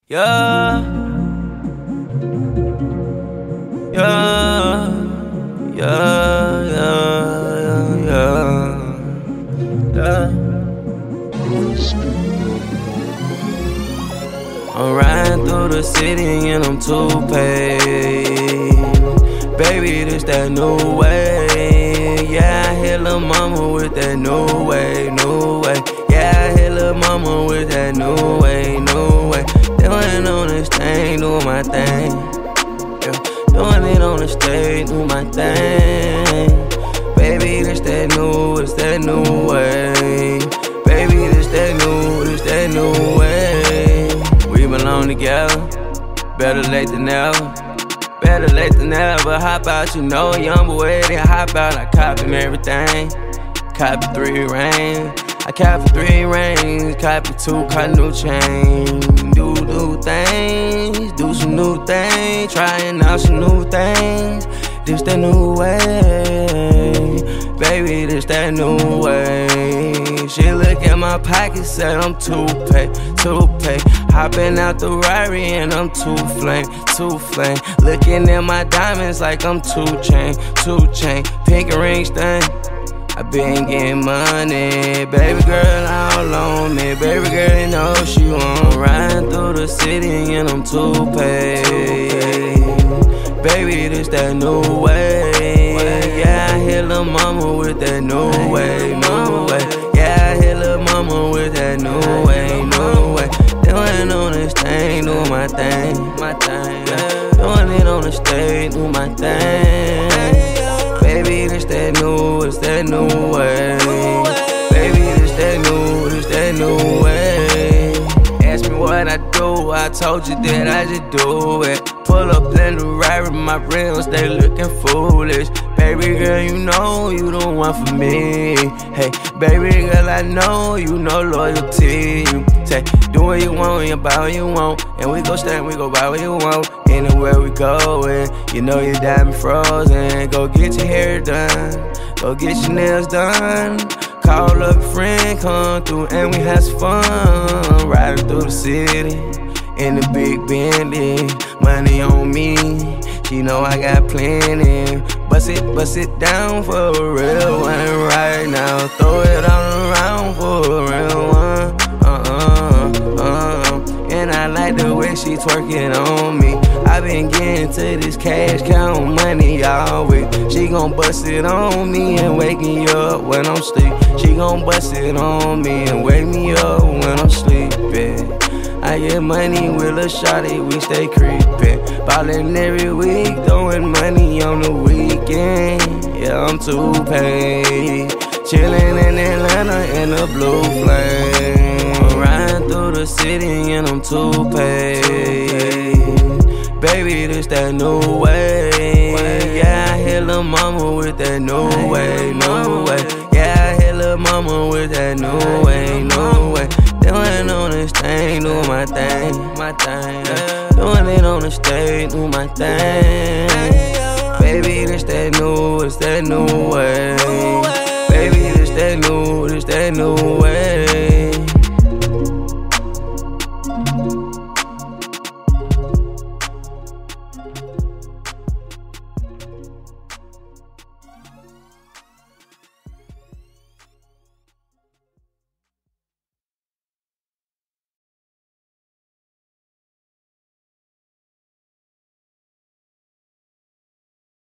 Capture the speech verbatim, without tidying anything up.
Yeah, yeah, yeah, yeah, yeah, yeah. I'm riding through the city and I'm too paid. Baby, this that new way. Yeah, I hit lil' mama with that new way, new way. Yeah, I hit lil' mama with that new way, new way. Doing on this thing, doing my thing. Yeah, doing it on the stage, doing my thing. Baby, this that new, it's that new way. Baby, this that new, this that new way. We belong together, better late than never. Better late than never. Hop out, you know, young boy, then hop out. I cop him everything. Copy three rings. I copy three rings. Copy two, caught new chain. Do new things, do some new things. Trying out some new things. This that new way. Baby, this that new way. She look at my pocket, said I'm too paid, too paid. Hopping out the Rari and I'm too flame, too flame. Looking at my diamonds like I'm two chain, two chain. Pink rings thing. I been getting money, baby girl all on me. Baby girl, you know she want. Riding through the city and I'm too paid. Baby, this that new way. Yeah, I hit lil' mama with that new way, new way. Yeah, I hit lil' mama with that new way, new way. Doing on this thing, doing my thing, my thing. Yeah. Doing it on the stage, doing my thing. Baby, this that new, it's that new way. Baby, this that new, this that new way. Ask me what I do, I told you that I just do it. Pull up in the Rari, my rims, they looking foolish. Baby girl, you know you the one for me. Hey, baby girl, I know you know loyalty. You say, do what you want, you buy what you want. And we go stand, we go buy what you want. Anywhere we going, you know your diamond frozen. Go get your hair done, go get your nails done. Call up a friend, come through and we have some fun. Riding through the city in the big Bentley, money on me, she know I got plenty. Bust it, bust it down for a real one right now. Throw it all around for a real one, uh-uh, uh-uh. And I like the way she twerking on me. I been getting to this cash, count money all week. She gon' bust it on me and wake me up when I'm sleep. She gon' bust it on me and wake me up when I'm sleeping. I get money with a shawty, we stay creepin'. Ballin' every week, throwing money on the weekend. Yeah, I'm too paid. Chillin' in Atlanta in a blue flame. I'm riding through the city and I'm too paid. Baby, this that new way. Yeah, I hit lil' mama with that new way, new way. Yeah, I hit lil' mama with that new way, new way. Doing on this thing, doing my thing, my thing. Yeah. Doing it on the stage, doing my thing. Baby, this that new, it's that new way. Baby, this that new, this that new way.